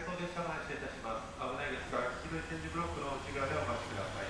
送列車前失礼いたします。危ないですから、黄色い点字ブロックの内側でお待ちください。